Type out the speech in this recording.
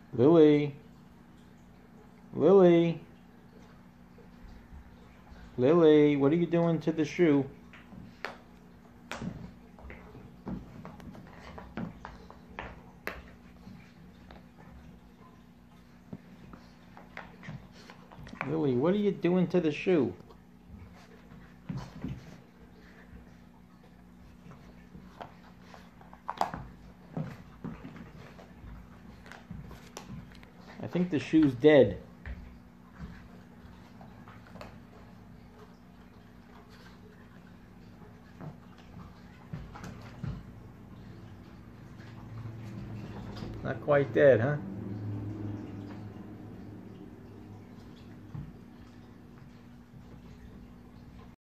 Lily. Lily. Lily, what are you doing to the shoe? Lily, what are you doing to the shoe? I think the shoe's dead. Not quite dead, huh?